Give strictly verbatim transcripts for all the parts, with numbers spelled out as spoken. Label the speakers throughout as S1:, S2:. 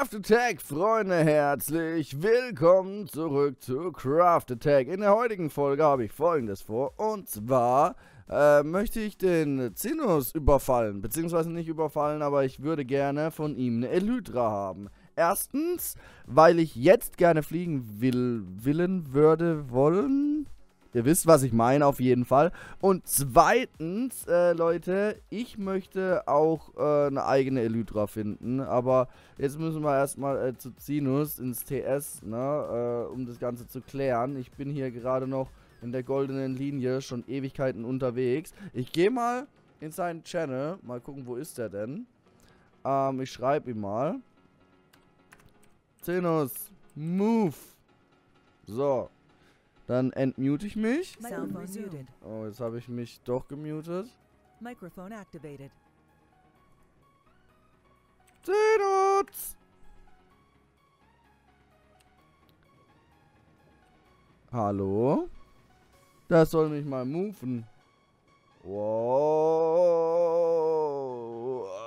S1: Craft Attack, Freunde, herzlich willkommen zurück zu Craft Attack. In der heutigen Folge habe ich Folgendes vor, und zwar äh, möchte ich den Zinus überfallen, beziehungsweise nicht überfallen, aber ich würde gerne von ihm eine Elytra haben. Erstens, weil ich jetzt gerne fliegen will, willen würde, wollen... Ihr wisst, was ich meine, auf jeden Fall. Und zweitens, äh, Leute, ich möchte auch äh, eine eigene Elytra finden. Aber jetzt müssen wir erstmal äh, zu Zinus ins T S, ne, äh, um das Ganze zu klären. Ich bin hier gerade noch in der goldenen Linie, schon Ewigkeiten unterwegs. Ich gehe mal in seinen Channel, mal gucken, wo ist der denn. Ähm, ich schreibe ihm mal. Zinus, move. So. Dann entmute ich mich. Oh, jetzt habe ich mich doch gemutet.
S2: Microphone activated.
S1: Zinus! Hallo? Das soll mich mal moven. Wow.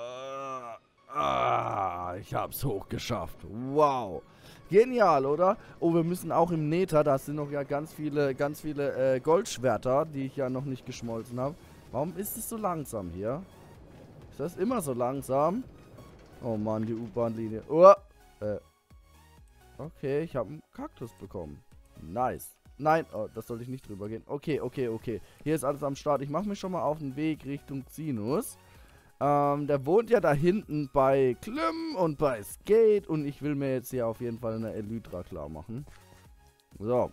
S1: Ah, ich hab's hochgeschafft. Wow. Genial, oder? Oh, wir müssen auch im Nether, da sind noch ja ganz viele, ganz viele äh, Goldschwerter, die ich ja noch nicht geschmolzen habe. Warum ist es so langsam hier? Ist das immer so langsam? Oh Mann, die U-Bahn-Linie. Oh, äh. Okay, ich habe einen Kaktus bekommen. Nice. Nein, oh, das sollte ich nicht drüber gehen. Okay, okay, okay. Hier ist alles am Start. Ich mache mich schon mal auf den Weg Richtung Zinus. Ähm, der wohnt ja da hinten bei Klim und bei Skate, und ich will mir jetzt hier auf jeden Fall eine Elytra klar machen. So.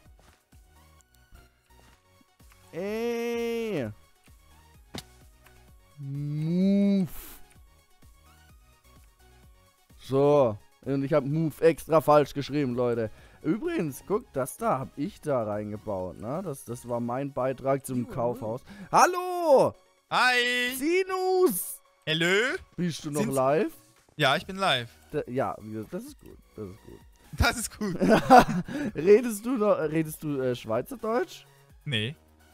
S1: Ey. Move. So. Und ich habe Move extra falsch geschrieben, Leute. Übrigens, guck, das da habe ich da reingebaut, ne? Das, das war mein Beitrag zum Kaufhaus. Hallo!
S3: Hi!
S1: Zinus!
S3: Hallo?
S1: Bist du noch
S3: Sind's?
S1: live?
S3: Ja, ich bin live.
S1: Da, ja, das ist gut. Das ist gut.
S3: Das ist gut.
S1: redest du noch, redest du äh, Schweizerdeutsch?
S3: Nee.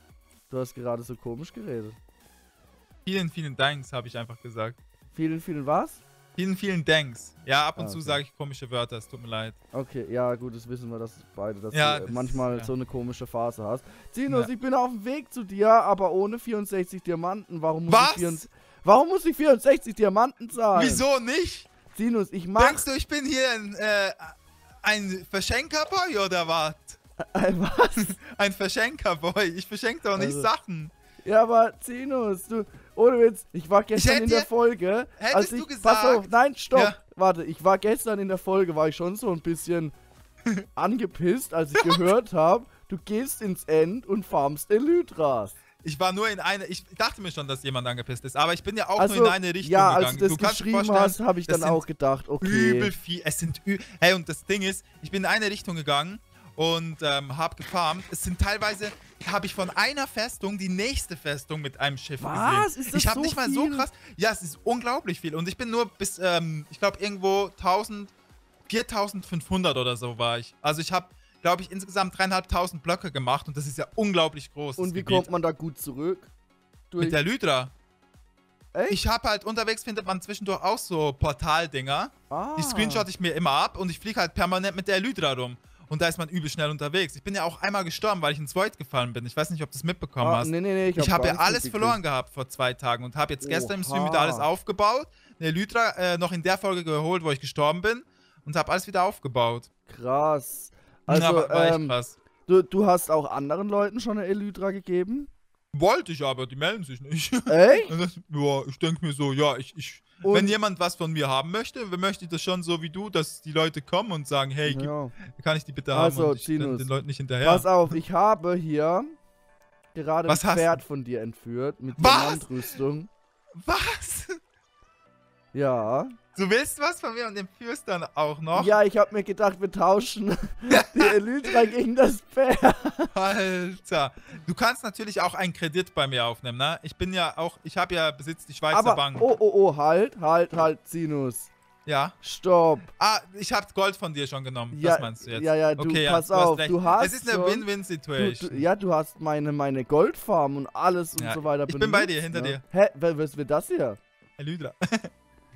S1: Du hast gerade so komisch geredet.
S3: Vielen, vielen Danks, habe ich einfach gesagt.
S1: Vielen, vielen was?
S3: Vielen, vielen Danks. Ja, ab und
S1: Ah,
S3: zu
S1: okay.
S3: sage ich komische Wörter, es tut mir leid.
S1: Okay, ja gut, das wissen wir, dass beide, dass
S3: Ja,
S1: du äh,
S3: das-
S1: manchmal
S3: ja.
S1: so eine komische Phase hast. Zinus,
S3: Ja.
S1: ich bin auf dem Weg zu dir, aber ohne vierundsechzig Diamanten. Warum muss
S3: Was?
S1: ich vierundsechzig, warum muss ich vierundsechzig Diamanten zahlen?
S3: Wieso nicht?
S1: Zinus, ich mach...
S3: Denkst du, ich bin hier ein, äh, ein Verschenkerboy oder was?
S1: Äh, was?
S3: Ein Verschenkerboy. Ich verschenke doch nicht
S1: Also-
S3: Sachen.
S1: Ja, aber Zinus, du, ohne Witz, ich war gestern
S3: hätte
S1: in der
S3: dir-
S1: Folge,
S3: hättest
S1: als
S3: du
S1: ich,
S3: gesagt-
S1: pass auf, nein, stopp,
S3: Ja.
S1: warte, ich war gestern in der Folge, war ich schon so ein bisschen angepisst, als ich gehört habe, du gehst ins End und farmst Elytras.
S3: Ich war nur in eine, ich dachte mir schon, dass jemand angepisst ist, aber ich bin ja auch
S1: Also,
S3: nur in eine Richtung
S1: ja, als
S3: gegangen.
S1: du das
S3: kannst dir
S1: geschrieben
S3: vorstellen,
S1: hast, habe ich
S3: das
S1: dann
S3: sind
S1: auch gedacht, okay.
S3: Übel viel. Es sind ü Hey, und das Ding ist, ich bin in eine Richtung gegangen und ähm, hab gefarmt. Es sind teilweise, habe ich von einer Festung die nächste Festung mit einem Schiff
S1: Was?
S3: gesehen.
S1: Ist das
S3: ich habe
S1: so
S3: nicht mal so
S1: viel?
S3: krass. Ja, es ist unglaublich viel. Und ich bin nur bis, ähm, ich glaube, irgendwo tausend, viertausendfünfhundert oder so war ich. Also ich habe, glaube ich, insgesamt dreieinhalbtausend Blöcke gemacht, und das ist ja unglaublich groß.
S1: Und
S3: das
S1: wie
S3: Gebiet.
S1: kommt man da gut zurück? Durch,
S3: Mit der Lydra.
S1: echt?
S3: Ich habe halt unterwegs, findet man zwischendurch auch so Portaldinger.
S1: ah.
S3: Die screenshot ich mir immer ab, und ich fliege halt permanent mit der Elytra rum. Und da ist man übel schnell unterwegs. Ich bin ja auch einmal gestorben, weil ich ins Void gefallen bin. Ich weiß nicht, ob du es mitbekommen
S1: ah,
S3: hast.
S1: nee, nee, nee, ich
S3: ich
S1: hab
S3: habe
S1: gar
S3: ja
S1: nichts
S3: alles
S1: mitgekriegt.
S3: verloren gehabt vor zwei Tagen und habe jetzt gestern im Stream
S1: Oha.
S3: wieder alles aufgebaut. Eine Elytra äh, noch in der Folge geholt, wo ich gestorben bin, und habe alles wieder aufgebaut.
S1: Krass.
S3: Ja,
S1: Also,
S3: war, war echt
S1: ähm,
S3: krass.
S1: du, du hast auch anderen Leuten schon eine Elytra gegeben?
S3: Wollte ich, aber die melden sich nicht.
S1: Echt?
S3: Und das- Ja, ich denke mir so, ja, ich, ich
S1: Und-
S3: wenn jemand was von mir haben möchte, dann möchte ich das schon so wie du, dass die Leute kommen und sagen, hey, gib,
S1: Ja.
S3: kann ich die bitte
S1: Also,
S3: haben? Und ich bin
S1: Zinus,
S3: den Leuten nicht hinterher.
S1: Pass auf, ich habe hier gerade
S3: Was
S1: ein
S3: hast
S1: Pferd von dir entführt mit
S3: Was?
S1: Diamantrüstung.
S3: Was?
S1: Ja.
S3: Du willst was von mir und den führst dann auch noch?
S1: Ja, ich habe mir gedacht, wir tauschen die Elytra gegen das Pferd.
S3: Alter. Du kannst natürlich auch einen Kredit bei mir aufnehmen, ne? Ich bin ja auch, ich habe ja besitzt die Schweizer
S1: Aber,
S3: Bank.
S1: oh, oh, oh, halt, halt, halt, Zinus.
S3: Ja.
S1: Stopp.
S3: Ah, ich habe Gold von dir schon genommen.
S1: Ja,
S3: das meinst du jetzt?
S1: ja, ja, du,
S3: okay,
S1: pass
S3: ja, du
S1: auf,
S3: hast recht.
S1: du hast
S3: Es ist eine
S1: schon- Du,
S3: Win-Win-Situation.
S1: du, ja, du hast meine, meine Goldfarm und alles und
S3: Ja,
S1: so weiter
S3: ich bin bei
S1: benutzt,
S3: dir, hinter
S1: ne?
S3: dir.
S1: Hä, wer, was wird das hier?
S3: Lydra.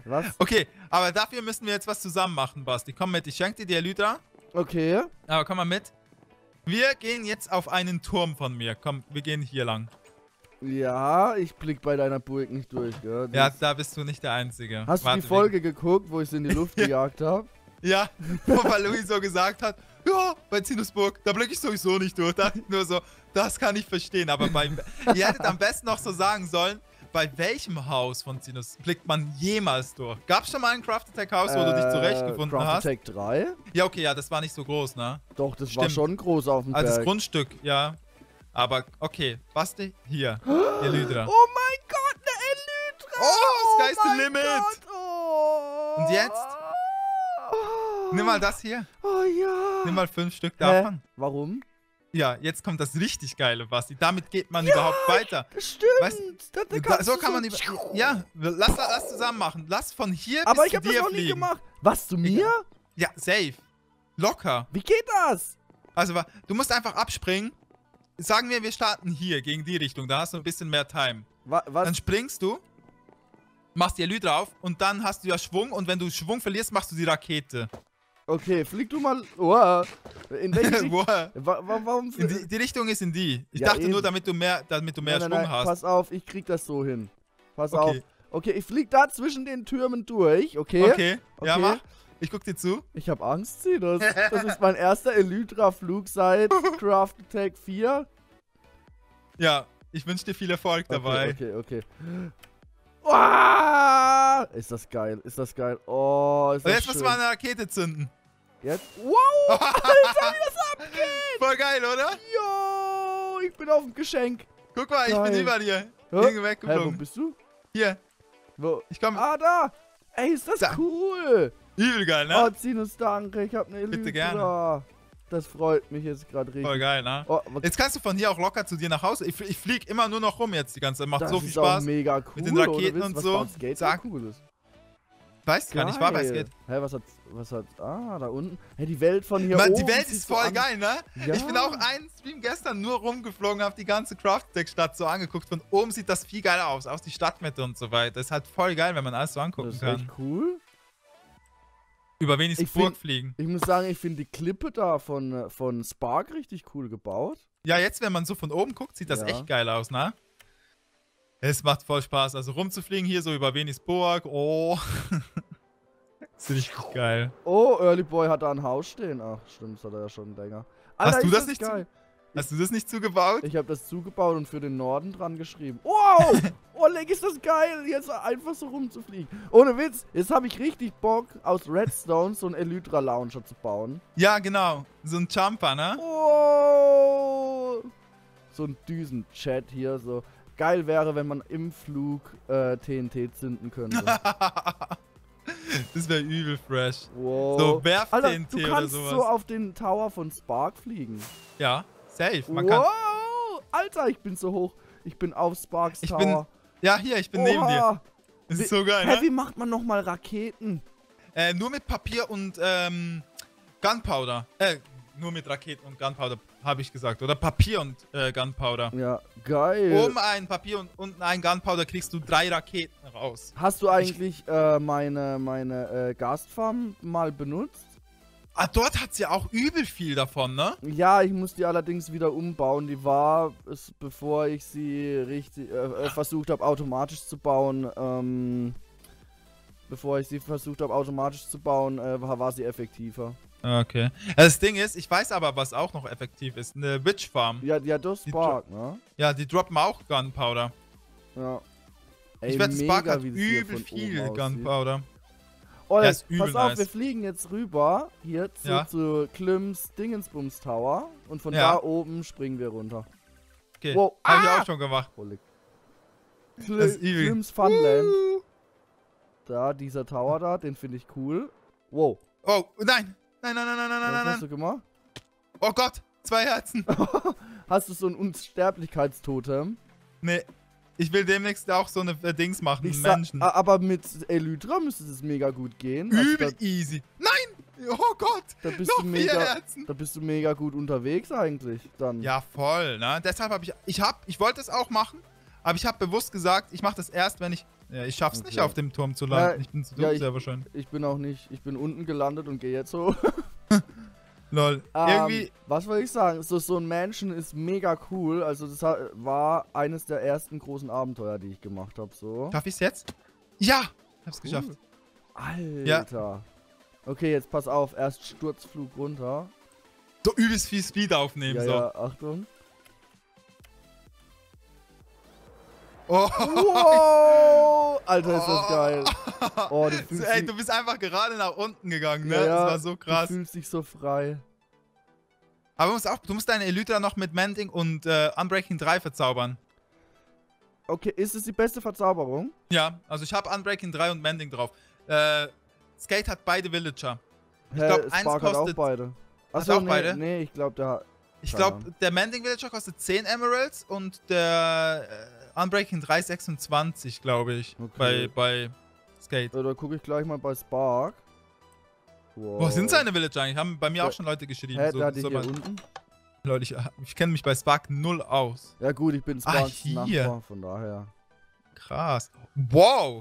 S1: Was?
S3: Okay, aber dafür müssen wir jetzt was zusammen machen, Basti. Komm mit, ich schenke dir die Elytra.
S1: Okay.
S3: Aber komm mal mit. Wir gehen jetzt auf einen Turm von mir. Komm, wir gehen hier lang.
S1: Ja, ich blick bei deiner Burg nicht durch, gell?
S3: Ja,
S1: Das-
S3: da bist du nicht der Einzige.
S1: Hast
S3: Warte,
S1: du die Folge geguckt, wo ich sie in die Luft gejagt habe?
S3: Ja, weil Louis so gesagt hat, ja, bei Zinusburg, da blicke ich sowieso nicht durch. Da dachte ich nur so, das kann ich verstehen. Aber bei, ihr hättet am besten noch so sagen sollen, bei welchem Haus von Zinus blickt man jemals durch? Gab es schon mal ein Craft Attack Haus, wo du dich zurechtgefunden
S1: Craft
S3: hast?
S1: Attack drei?
S3: Ja, okay, ja, das war nicht so groß, ne?
S1: Doch, das war
S3: Stimmt.
S1: schon groß auf dem
S3: Also das
S1: Berg.
S3: Grundstück, ja. Aber, okay, Basti, hier, Elytra.
S1: Oh mein Gott, eine Elytra!
S3: Oh, Sky's the
S1: mein
S3: limit!
S1: Gott, oh.
S3: Und jetzt?
S1: Oh.
S3: Nimm mal das hier.
S1: Oh ja.
S3: Nimm mal fünf Stück
S1: Hä?
S3: davon.
S1: Warum?
S3: Ja, jetzt kommt das richtig geile, Basti. Damit geht man überhaupt weiter.
S1: Stimmt.
S3: Weißt-
S1: da, da
S3: Da,
S1: kannst
S3: so
S1: du
S3: kann man über. Ja, lass, lass zusammen machen. Lass von hier
S1: Aber
S3: bis
S1: ich
S3: zu
S1: hab das
S3: dir
S1: noch nie
S3: fliegen.
S1: gemacht. Was, zu mir?
S3: Ja, safe. Locker.
S1: Wie geht das?
S3: Also, wa- du musst einfach abspringen. Sagen wir, wir starten hier gegen die Richtung. Da hast du ein bisschen mehr Time.
S1: Wa was?
S3: Dann springst du, machst die Ely drauf und dann hast du ja Schwung. Und wenn du Schwung verlierst, machst du die Rakete.
S1: Okay, flieg du mal. Oh, in welche Richtung?
S3: Wow.
S1: Wa wa warum?
S3: In die, die Richtung ist in die. Ich
S1: Ja,
S3: dachte
S1: eben.
S3: nur, damit du mehr, damit du mehr
S1: nein, nein,
S3: Schwung
S1: nein,
S3: hast.
S1: Pass auf, ich krieg das so hin. Pass
S3: Okay.
S1: auf. Okay, ich flieg da zwischen den Türmen durch, okay?
S3: Okay, ja,
S1: Okay.
S3: mach. Ich guck dir zu.
S1: Ich hab Angst, sie. Das, das ist mein erster Elytra-Flug seit Craft Attack vier.
S3: Ja, ich wünsche dir viel Erfolg dabei.
S1: Okay, okay, okay. Oh, ist das geil, ist das geil. Oh, ist
S3: Und
S1: das
S3: jetzt musst
S1: schön.
S3: du mal eine Rakete zünden.
S1: Jetzt? Wow, Alter, wie das abgeht.
S3: Voll geil, oder?
S1: Yo, ich bin auf dem Geschenk.
S3: Guck mal, ich
S1: Geil.
S3: bin über dir.
S1: Hä?
S3: Irgendwie
S1: Hä, wo
S3: weggeflogen.
S1: bist du?
S3: Hier,
S1: Wo?
S3: ich komm.
S1: Ah, da. Ey, ist das
S3: Da.
S1: cool.
S3: Übel geil,
S1: Oh,
S3: ne?
S1: Zinus, danke. Ich hab eine Elytra.
S3: Bitte gerne.
S1: Das freut mich jetzt gerade richtig.
S3: Voll geil, ne?
S1: Oh, aber
S3: Jetzt kannst du von hier auch locker zu dir nach Hause. Ich, ich flieg immer nur noch rum jetzt die ganze Zeit. Macht
S1: das
S3: so viel
S1: ist
S3: Spaß.
S1: auch mega cool.
S3: mit den Raketen
S1: oder wisst,
S3: und
S1: was
S3: so.
S1: beim Skate
S3: Sag-
S1: so cool ist.
S3: Weißt gar nicht, ich war bei
S1: Geil.
S3: Skate.
S1: Hä, was hat, was hat, ah, da unten. Hä, die Welt von hier
S3: Mann,
S1: oben.
S3: die Welt
S1: sieht
S3: ist
S1: so
S3: voll
S1: an-
S3: geil, ne?
S1: Ja.
S3: Ich bin auch einen Stream gestern nur rumgeflogen, hab die ganze Craft-Deck-Stadt so angeguckt. Von oben sieht das viel geiler aus, aus die Stadtmitte und so weiter. Ist halt voll geil, wenn man alles so angucken
S1: Das ist
S3: kann.
S1: echt cool.
S3: Über Wenis
S1: Ich
S3: Burg
S1: find-
S3: fliegen.
S1: Ich muss sagen, ich finde die Klippe da von, äh, von Spark richtig cool gebaut.
S3: Ja, jetzt, wenn man so von oben guckt, sieht das
S1: Ja.
S3: echt geil aus, ne? Es macht voll Spaß. Also rumzufliegen hier so über Wenis Burg. Oh. ist richtig geil.
S1: Oh, Early Boy hat da ein Haus stehen. Ach, stimmt, das hat er ja schon länger. Alter,
S3: Hast du
S1: ist
S3: das nicht zu-
S1: geil.
S3: Hast du das nicht zugebaut?
S1: Ich habe das zugebaut und für den Norden dran geschrieben. Wow! Oh, leck, ist das geil, jetzt einfach so rumzufliegen. Ohne Witz, jetzt habe ich richtig Bock, aus Redstone so einen Elytra-Launcher zu bauen.
S3: Ja, genau. So ein Jumper, ne?
S1: Oh! So ein Düsen-Chat hier, so. Geil wäre, wenn man im Flug äh, T N T zünden könnte.
S3: Das wäre übel fresh.
S1: Wow.
S3: So, werf
S1: Alter,
S3: T N T
S1: du
S3: oder
S1: kannst
S3: sowas.
S1: so auf den Tower von Spark fliegen.
S3: Ja, safe. Man kann.
S1: Wow! Alter, ich bin so hoch. Ich bin auf Sparks
S3: Ich
S1: Tower.
S3: bin Ja, hier, ich bin neben dir.
S1: Oha.
S3: Das
S1: Wie-
S3: ist so geil,
S1: Hä,
S3: ne?
S1: wie macht man nochmal Raketen?
S3: Äh, nur mit Papier und ähm, Gunpowder. Äh, nur mit Raketen und Gunpowder, habe ich gesagt. Oder Papier und äh, Gunpowder.
S1: Ja, geil.
S3: Oben ein Papier und unten ein Gunpowder kriegst du drei Raketen raus.
S1: Hast du eigentlich äh, meine, meine äh, Gastfarm mal benutzt?
S3: Ah, dort hat's ja auch übel viel davon, ne?
S1: Ja, ich muss die allerdings wieder umbauen. Die war, es, bevor ich sie richtig äh, äh, versucht habe, automatisch zu bauen, ähm, bevor ich sie versucht habe, automatisch zu bauen, äh, war, war sie effektiver.
S3: Okay. Das Ding ist, ich weiß aber, was auch noch effektiv ist. Eine Witch Farm.
S1: Ja, ja, das
S3: Die
S1: Spark, ne?
S3: Ja, die droppen auch Gunpowder.
S1: Ja. Ey,
S3: Ich wette, Spark
S1: mega,
S3: hat
S1: wie das hier
S3: übel
S1: von
S3: viel
S1: oben aussieht.
S3: Gunpowder.
S1: Oh,
S3: Ja, ist übel
S1: pass auf,
S3: nice.
S1: wir fliegen jetzt rüber, hier zu,
S3: Ja.
S1: zu Klims Dingensbums Tower und von
S3: Ja.
S1: da oben springen wir runter.
S3: Okay,
S1: Wow.
S3: hab ich
S1: Ah!
S3: auch schon gemacht.
S1: Holy.
S3: Das
S1: Kli
S3: ist übel.
S1: Klims Funland. Da, dieser Tower da, den finde ich cool. Wow.
S3: Oh, nein! Nein, nein, nein, nein, nein,
S1: Was
S3: nein,
S1: hast
S3: nein.
S1: du gemacht?
S3: Oh Gott, zwei Herzen.
S1: Hast du so ein Unsterblichkeitstotem?
S3: Nee, ich will demnächst auch so eine äh, Dings machen,
S1: Ich sag,
S3: Menschen.
S1: a- aber mit Elytra müsste es mega gut gehen. Also
S3: Übel
S1: da,
S3: easy. Nein! Oh Gott!
S1: da, bist
S3: Noch
S1: du
S3: vier
S1: mega,
S3: Herzen!
S1: da bist du mega gut unterwegs eigentlich. Dann.
S3: Ja, voll, ne? Deshalb habe ich, ich hab, ich wollte es auch machen, aber ich habe bewusst gesagt, ich mache das erst, wenn ich Ja, ich schaff's
S1: Okay.
S3: nicht, auf dem Turm zu landen.
S1: Äh,
S3: ich bin zu
S1: ja,
S3: dumm,
S1: ich-
S3: sehr wahrscheinlich.
S1: Ich bin auch nicht, ich bin unten gelandet und gehe jetzt hoch.
S3: Lol.
S1: Ähm,
S3: Irgendwie.
S1: was soll ich sagen? So, so ein Mansion ist mega cool. Also das ha- war eines der ersten großen Abenteuer, die ich gemacht habe. So.
S3: Schaff ich's jetzt? Ja! Hab's
S1: Cool.
S3: geschafft.
S1: Alter. Okay, jetzt pass auf. Erst Sturzflug runter.
S3: So übelst viel Speed aufnehmen,
S1: Ja,
S3: so.
S1: ja, Achtung.
S3: Oh.
S1: Wow! Alter, ist das geil. Oh, du
S3: So,
S1: fühlst,
S3: ey,
S1: dich,
S3: du bist einfach gerade nach unten gegangen, ne?
S1: Ja, ja,
S3: das war so krass.
S1: du fühlst dich so frei.
S3: Aber du musst, auch, du musst deine Elytra noch mit Mending und äh, Unbreaking drei verzaubern.
S1: Okay, ist es die beste Verzauberung?
S3: Ja, also ich habe Unbreaking drei und Mending drauf. Äh, Skate hat beide Villager.
S1: Ich
S3: glaub, eins
S1: Spark hat auch
S3: kostet-
S1: beide.
S3: Hat
S1: Achso,
S3: auch
S1: nee,
S3: beide?
S1: nee, ich glaube, der hat...
S3: Ich
S1: Keine
S3: glaube,
S1: Ahnung.
S3: der Mending Villager kostet zehn Emeralds und der äh, Unbreaking drei sechsundzwanzig, glaube ich.
S1: Okay.
S3: Bei, bei Skate.
S1: Äh, da gucke ich gleich mal bei Spark. Wow.
S3: Wo sind seine Villager eigentlich? Haben bei mir
S1: Der-
S3: auch schon Leute geschrieben.
S1: Hä,
S3: so,
S1: der hat die
S3: so
S1: hier
S3: mal-
S1: unten?
S3: Leute, ich, ich kenne mich bei Spark null aus.
S1: Ja gut, ich bin
S3: Ah,
S1: Sparks
S3: hier.
S1: Nachbar, von daher.
S3: Krass. Wow.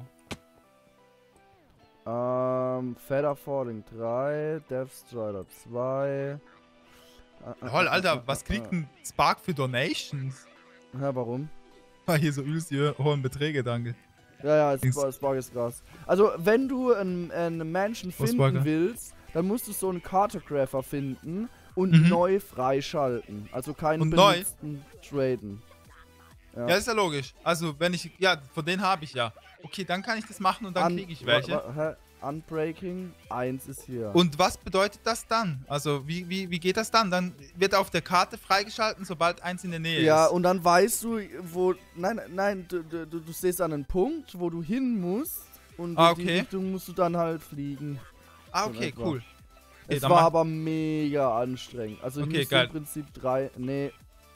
S1: Ähm, Feather Falling drei, Death Strider zwei. Äh,
S3: Lol,
S1: äh,
S3: Alter,
S1: äh,
S3: was
S1: äh,
S3: kriegt ein Spark für Donations?
S1: äh. Ja, warum?
S3: Ah, hier so übelst die hohen Beträge, danke.
S1: Ja, ja,
S3: Dings.
S1: Spark, Spark ist krass. Also, wenn du ein, eine Mansion
S3: Was,
S1: finden
S3: Sparker?
S1: willst, dann musst du so einen Cartographer finden und
S3: Mhm.
S1: neu freischalten. Also keinen
S3: Und neu?
S1: benutzten traden.
S3: Ja, ist ja logisch. Also, wenn ich, ja, von denen habe ich ja. Okay, dann kann ich das machen und dann
S1: Un-
S3: kriege ich welche.
S1: wa- wa- hä? Unbreaking eins ist hier.
S3: Und was bedeutet das dann? Also, wie, wie, wie geht das dann? Dann wird auf der Karte freigeschalten, sobald eins in der Nähe
S1: Ja,
S3: ist.
S1: und dann weißt du, wo. Nein, nein, du, du, du du stehst an einem Punkt, wo du hin musst. Und
S3: Ah,
S1: in die
S3: okay.
S1: Richtung musst du dann halt fliegen.
S3: Ah,
S1: so
S3: okay,
S1: etwa.
S3: cool. Okay,
S1: Es
S3: dann
S1: war
S3: mach-
S1: aber mega anstrengend. Also ich
S3: Okay,
S1: müsste
S3: geil.
S1: im Prinzip drei. Nee.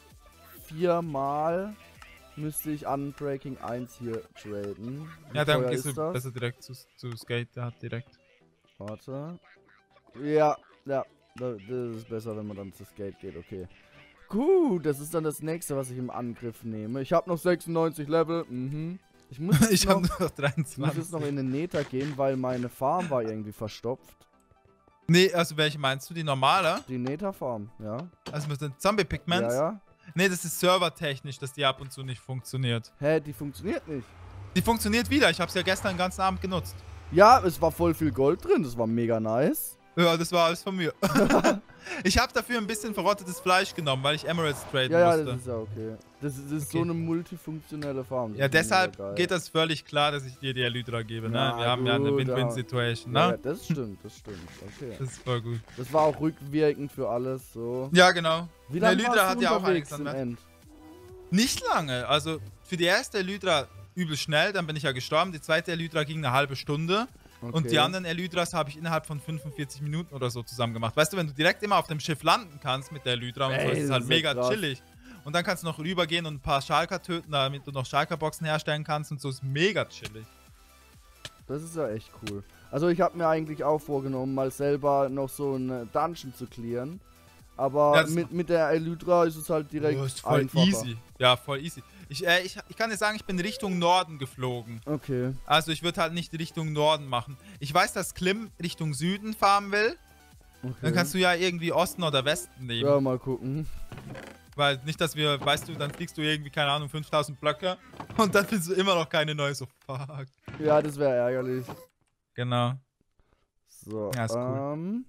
S1: Viermal müsste ich Unbreaking eins hier traden. Wie
S3: Ja, dann
S1: teuer
S3: gehst
S1: ist
S3: du
S1: das?
S3: besser direkt zu, zu Skate, der hat direkt.
S1: Warte. Ja, ja. da- Das ist besser, wenn man dann zu Skate geht, okay. Gut, das ist dann das nächste, was ich im Angriff nehme. Ich habe noch sechsundneunzig Level. Mhm. Ich muss jetzt
S3: Ich habe
S1: noch,
S3: nur noch
S1: ich muss jetzt
S3: dreiundzwanzig.
S1: noch in den Nether gehen, weil meine Farm war irgendwie verstopft.
S3: Nee, also welche meinst du? Die normale?
S1: Die Nether-Farm, ja.
S3: Also mit den Zombie-Pigments?
S1: Ja, ja.
S3: Nee, das ist servertechnisch, dass die ab und zu nicht funktioniert.
S1: Hä, die funktioniert nicht.
S3: Die funktioniert wieder. Ich habe es ja gestern den ganzen Abend genutzt.
S1: Ja, es war voll viel Gold drin. Das war mega nice.
S3: Ja, das war alles von mir. Ich habe dafür ein bisschen verrottetes Fleisch genommen, weil ich Emeralds traden
S1: Ja, ja,
S3: musste.
S1: das ist ja okay. Das ist, das ist
S3: Okay.
S1: so eine multifunktionelle Farm. Das
S3: Ja,
S1: ist mega
S3: deshalb
S1: geil.
S3: geht das völlig klar, dass ich dir die Elytra gebe, ne?
S1: Na
S3: Wir haben ja eine
S1: gut, ja.
S3: Win-Win-Situation,
S1: Ja,
S3: ne?
S1: ja, das stimmt, das stimmt. Okay.
S3: Das ist voll gut.
S1: Das war auch rückwirkend für alles so.
S3: Ja, genau.
S1: Wie
S3: Eine
S1: lange
S3: Elytra
S1: warst
S3: hat
S1: du
S3: ja auch
S1: unterwegs
S3: einiges an
S1: im
S3: Wert.
S1: End?
S3: Nicht lange. Also für die erste Elytra übel schnell, dann bin ich ja gestorben. Die zweite Elytra ging eine halbe Stunde.
S1: Okay.
S3: Und die anderen Elytras habe ich innerhalb von fünfundvierzig Minuten oder so zusammen gemacht. Weißt du, wenn du direkt immer auf dem Schiff landen kannst mit der Elytra und so,
S1: Ey,
S3: ist es
S1: das
S3: halt
S1: ist ja
S3: mega
S1: krass.
S3: chillig. Und dann kannst du noch rübergehen und ein paar Schalker töten, damit du noch Schalker-Boxen herstellen kannst und so, ist mega chillig.
S1: Das ist ja echt cool. Also ich habe mir eigentlich auch vorgenommen, mal selber noch so einen Dungeon zu clearen. Aber
S3: Ja, das-
S1: mit, mit der Elytra ist es halt direkt
S3: Oh, ist voll
S1: einfacher.
S3: easy. Ja, voll easy. Ich, äh, ich, ich kann dir sagen, ich bin Richtung Norden geflogen.
S1: Okay.
S3: Also ich würde halt nicht Richtung Norden machen. Ich weiß, dass Klim Richtung Süden farmen will.
S1: okay.
S3: Dann kannst du ja irgendwie Osten oder Westen nehmen.
S1: Ja, mal gucken.
S3: Weil nicht, dass wir, weißt du, dann fliegst du irgendwie, keine Ahnung, fünftausend Blöcke und dann findest du immer noch keine neue. So, fuck.
S1: Ja, das wäre ärgerlich.
S3: Genau.
S1: So,
S3: Ja, ist cool.
S1: ähm...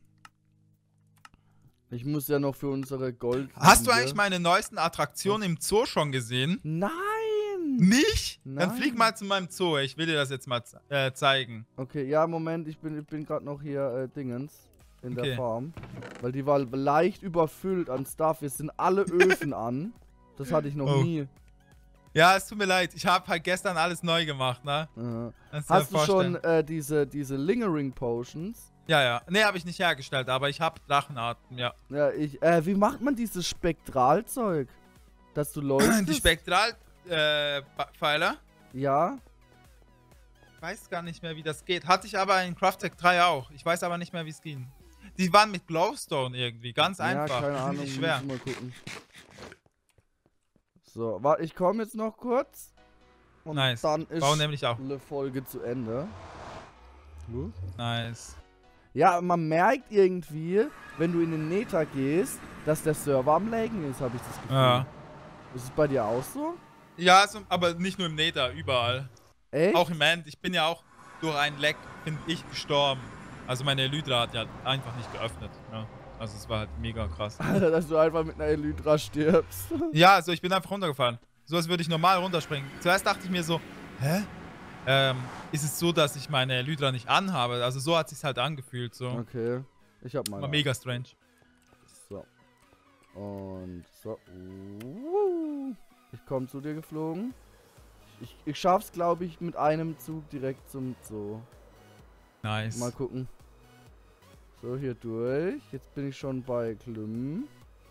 S1: Ich muss ja noch für unsere Gold...
S3: Hast du eigentlich meine neuesten Attraktionen im Zoo schon gesehen?
S1: Nein!
S3: Nicht? Dann
S1: Nein.
S3: flieg mal zu meinem Zoo. Ich will dir das jetzt mal ze- äh, zeigen.
S1: Okay, ja, Moment, ich bin, ich bin gerade noch hier, äh, Dingens. In
S3: Okay.
S1: der Farm. Weil die war leicht überfüllt an Stuff. Es sind alle Öfen an. Das hatte ich noch
S3: Oh.
S1: nie.
S3: Ja, es tut mir leid. Ich habe halt gestern alles neu gemacht, ne?
S1: Äh.
S3: Kannst dir
S1: Hast du
S3: vorstellen.
S1: schon äh, diese, diese Lingering Potions?
S3: Ja, ja. Ne, habe ich nicht hergestellt, aber ich habe Drachenarten, ja.
S1: Ja, ich, äh, wie macht man dieses Spektralzeug? Dass du leuchtest?
S3: Die Spektral äh, Ba- Pfeiler.
S1: Ja?
S3: Weiß gar nicht mehr, wie das geht. Hatte ich aber in Craftec drei auch. Ich weiß aber nicht mehr, wie es ging. Die waren mit Glowstone irgendwie. Ganz einfach.
S1: Ja, keine
S3: Die sind
S1: Ahnung,
S3: nicht schwer.
S1: muss mal gucken. So, warte, ich komme jetzt noch kurz. Und
S3: Nice.
S1: dann ist
S3: Bau nämlich auch.
S1: eine Folge zu Ende. Hm?
S3: Nice.
S1: Ja, man merkt irgendwie, wenn du in den Nether gehst, dass der Server am Laggen ist, habe ich das Gefühl.
S3: Ja.
S1: Ist es bei dir auch so?
S3: Ja, so, aber nicht nur im Nether, überall.
S1: Echt?
S3: Auch im End. Ich bin ja auch durch einen Lag, bin ich gestorben. Also meine Elytra hat ja einfach nicht geöffnet. Ja. Also es war halt mega krass.
S1: Alter, dass du einfach mit einer Elytra stirbst.
S3: Ja, also ich bin einfach runtergefallen. So als würde ich normal runterspringen. Zuerst dachte ich mir so, hä? Ähm, ist es so, dass ich meine Elytra nicht anhabe? Also so hat es sich halt angefühlt. So.
S1: Okay. Ich hab meine.
S3: War mega strange.
S1: So. Und so. Uh, ich komme zu dir geflogen. Ich, ich schaff's, glaube ich, mit einem Zug direkt zum Zoo.
S3: Nice.
S1: Mal gucken. So, hier durch. Jetzt bin ich schon bei Klüm.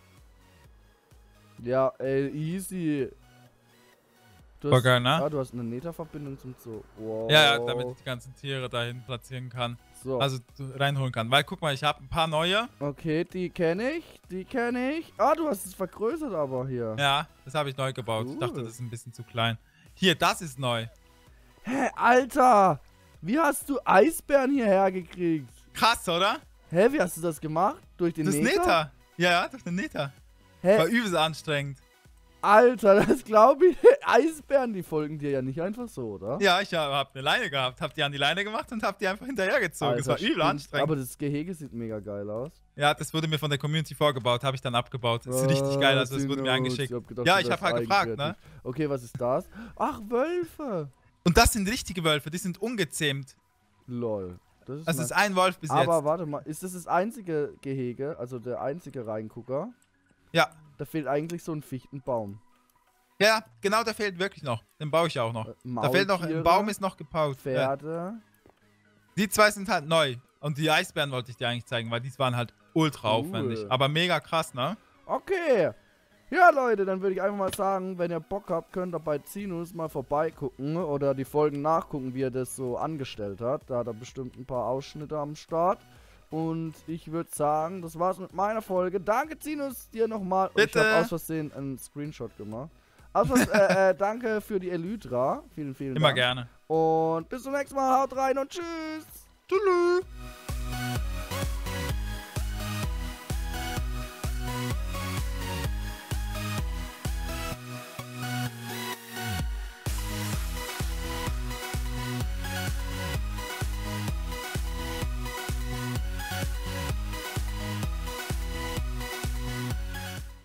S1: Ja, ey, easy. Du hast,
S3: Voll geil, ne?
S1: ah, du hast eine Nether-Verbindung zum Zoo. Wow.
S3: Ja, ja, damit ich die ganzen Tiere dahin platzieren kann.
S1: So.
S3: Also reinholen kann. Weil guck mal, ich habe ein paar neue.
S1: Okay, die kenne ich. Die kenne ich. Ah, du hast es vergrößert aber hier.
S3: Ja, das habe ich neu gebaut. Ich dachte,
S1: Cool.
S3: das ist ein bisschen zu klein. Hier, das ist neu.
S1: Hä, Alter! Wie hast du Eisbären hierher gekriegt?
S3: Krass, oder?
S1: Hä, wie hast du das gemacht? Durch den
S3: Das ist
S1: Nether?
S3: Nether. Ja, ja, durch den Nether.
S1: Hä?
S3: War übelst anstrengend.
S1: Alter, das glaube ich. Eisbären, die folgen dir ja nicht einfach so, oder?
S3: Ja, ich habe hab eine Leine gehabt. Hab die an die Leine gemacht und hab die einfach hinterhergezogen. Das war übel
S1: stimmt.
S3: anstrengend.
S1: Aber das Gehege sieht mega geil aus.
S3: Ja, das wurde mir von der Community vorgebaut. Habe ich dann abgebaut. Das ist richtig geil. Also, das wurde mir
S1: Sinus.
S3: angeschickt.
S1: Ich hab gedacht,
S3: Ja,
S1: du
S3: ich habe
S1: wärst
S3: halt gefragt, ne?
S1: eigenkreativ. Okay, was ist das? Ach, Wölfe.
S3: Und das sind richtige Wölfe. Die sind ungezähmt.
S1: Lol. Das ist
S3: Also, es
S1: nice.
S3: ist ein Wolf bis
S1: Aber
S3: jetzt.
S1: warte mal, ist das das einzige Gehege, also der einzige Reingucker?
S3: Ja.
S1: Da fehlt eigentlich so ein Fichtenbaum.
S3: Ja, genau, der fehlt wirklich noch. Den baue ich auch noch.
S1: Äh,
S3: Da fehlt noch, ein
S1: Maultiere,
S3: Baum ist noch gebaut. Ja.
S1: Pferde.
S3: Die zwei sind halt neu. Und die Eisbären wollte ich dir eigentlich zeigen, weil die waren halt ultra
S1: Cool.
S3: aufwendig. Aber mega krass, ne?
S1: Okay. Ja, Leute, dann würde ich einfach mal sagen, wenn ihr Bock habt, könnt ihr bei Zinus mal vorbeigucken oder die Folgen nachgucken, wie er das so angestellt hat. Da hat er bestimmt ein paar Ausschnitte am Start. Und ich würde sagen, das war's mit meiner Folge. Danke, Zinus, dir nochmal. Und ich
S3: Bitte.
S1: habe aus Versehen einen Screenshot gemacht. Also, äh, äh, danke für die Elytra. Vielen, vielen
S3: Immer
S1: Dank.
S3: gerne.
S1: Und bis zum nächsten Mal. Haut rein und tschüss.
S3: Tschüss.